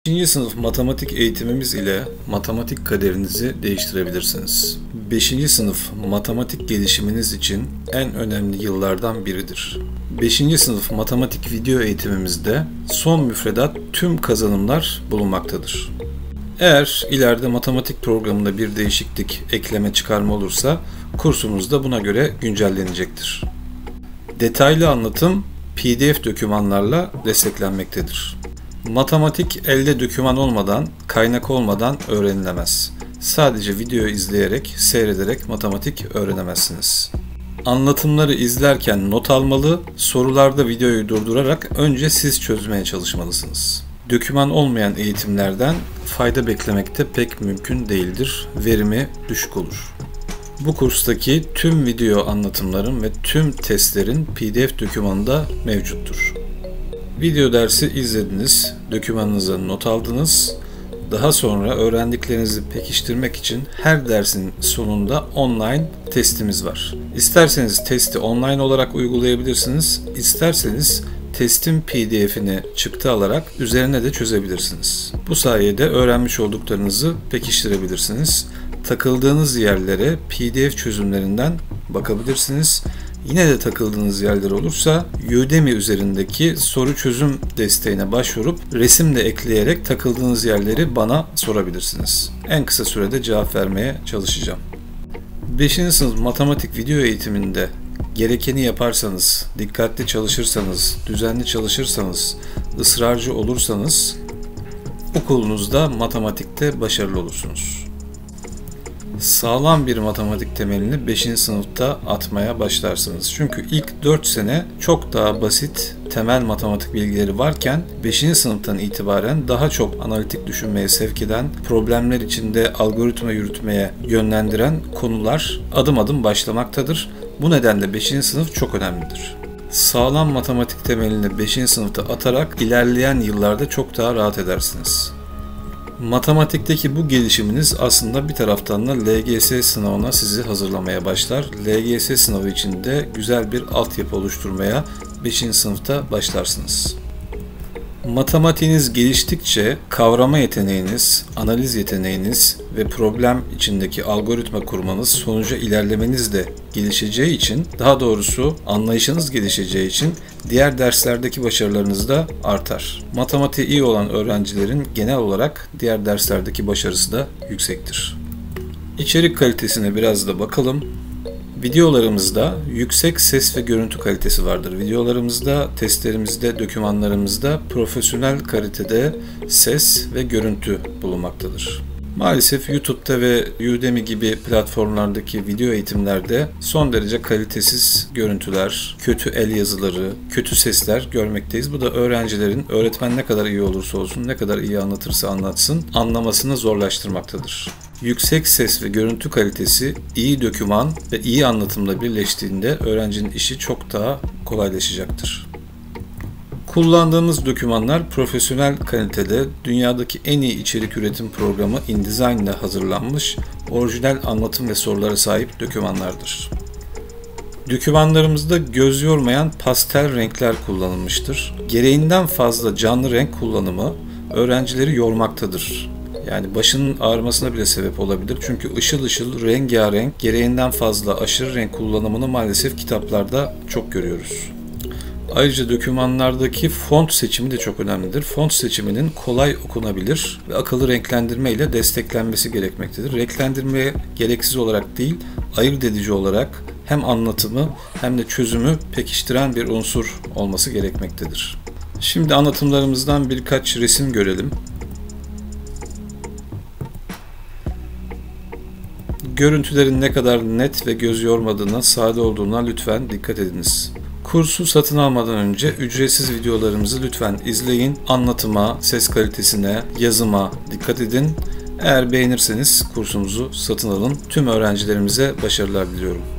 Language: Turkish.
5. sınıf matematik eğitimimiz ile matematik kaderinizi değiştirebilirsiniz. 5. sınıf matematik gelişiminiz için en önemli yıllardan biridir. 5. sınıf matematik video eğitimimizde son müfredat tüm kazanımlar bulunmaktadır. Eğer ileride matematik programında bir değişiklik, ekleme, çıkarma olursa kursumuz da buna göre güncellenecektir. Detaylı anlatım PDF dokümanlarla desteklenmektedir. Matematik elde doküman olmadan, kaynak olmadan öğrenilemez. Sadece video izleyerek, seyrederek matematik öğrenemezsiniz. Anlatımları izlerken not almalı, sorularda videoyu durdurarak önce siz çözmeye çalışmalısınız. Doküman olmayan eğitimlerden fayda beklemek de pek mümkün değildir. Verimi düşük olur. Bu kurstaki tüm video anlatımların ve tüm testlerin PDF dokümanında mevcuttur. Video dersi izlediniz, dokümanınıza not aldınız. Daha sonra öğrendiklerinizi pekiştirmek için her dersin sonunda online testimiz var. İsterseniz testi online olarak uygulayabilirsiniz, isterseniz testin PDF'ini çıktı alarak üzerine de çözebilirsiniz. Bu sayede öğrenmiş olduklarınızı pekiştirebilirsiniz. Takıldığınız yerlere PDF çözümlerinden bakabilirsiniz. Yine de takıldığınız yerler olursa Udemy üzerindeki soru çözüm desteğine başvurup resim de ekleyerek takıldığınız yerleri bana sorabilirsiniz. En kısa sürede cevap vermeye çalışacağım. 5. sınıf matematik video eğitiminde gerekeni yaparsanız, dikkatli çalışırsanız, düzenli çalışırsanız, ısrarcı olursanız okulunuzda matematikte başarılı olursunuz. Sağlam bir matematik temelini 5. sınıfta atmaya başlarsınız. Çünkü ilk 4 sene çok daha basit temel matematik bilgileri varken 5. sınıftan itibaren daha çok analitik düşünmeye sevk eden, problemler içinde algoritma yürütmeye yönlendiren konular adım adım başlamaktadır. Bu nedenle 5. sınıf çok önemlidir. Sağlam matematik temelini 5. sınıfta atarak ilerleyen yıllarda çok daha rahat edersiniz. Matematikteki bu gelişiminiz aslında bir taraftan da LGS sınavına sizi hazırlamaya başlar. LGS sınavı için de güzel bir altyapı oluşturmaya 5. sınıfta başlarsınız. Matematiğiniz geliştikçe kavrama yeteneğiniz, analiz yeteneğiniz ve problem içindeki algoritma kurmanız, sonuca ilerlemeniz de gelişeceği için, daha doğrusu anlayışınız gelişeceği için diğer derslerdeki başarılarınız da artar. Matematiği iyi olan öğrencilerin genel olarak diğer derslerdeki başarısı da yüksektir. İçerik kalitesine biraz da bakalım. Videolarımızda yüksek ses ve görüntü kalitesi vardır. Videolarımızda, testlerimizde, dokümanlarımızda profesyonel kalitede ses ve görüntü bulunmaktadır. Maalesef YouTube'da ve Udemy gibi platformlardaki video eğitimlerde son derece kalitesiz görüntüler, kötü el yazıları, kötü sesler görmekteyiz. Bu da öğrencilerin öğretmen ne kadar iyi olursa olsun, ne kadar iyi anlatırsa anlatsın, anlamasını zorlaştırmaktadır. Yüksek ses ve görüntü kalitesi iyi doküman ve iyi anlatımla birleştiğinde öğrencinin işi çok daha kolaylaşacaktır. Kullandığımız dokümanlar profesyonel kalitede dünyadaki en iyi içerik üretim programı InDesign ile hazırlanmış orijinal anlatım ve sorulara sahip dokümanlardır. Dokümanlarımızda göz yormayan pastel renkler kullanılmıştır. Gereğinden fazla canlı renk kullanımı öğrencileri yormaktadır. Yani başının ağrımasına bile sebep olabilir. Çünkü ışıl ışıl, rengarenk, gereğinden fazla aşırı renk kullanımını maalesef kitaplarda çok görüyoruz. Ayrıca dokümanlardaki font seçimi de çok önemlidir. Font seçiminin kolay okunabilir ve akıllı renklendirme ile desteklenmesi gerekmektedir. Renklendirmeye gereksiz olarak değil, ayırt edici olarak hem anlatımı hem de çözümü pekiştiren bir unsur olması gerekmektedir. Şimdi anlatımlarımızdan birkaç resim görelim. Görüntülerin ne kadar net ve göz yormadığına, sade olduğuna lütfen dikkat ediniz. Kursu satın almadan önce ücretsiz videolarımızı lütfen izleyin. Anlatıma, ses kalitesine, yazıma dikkat edin. Eğer beğenirseniz kursumuzu satın alın. Tüm öğrencilerimize başarılar diliyorum.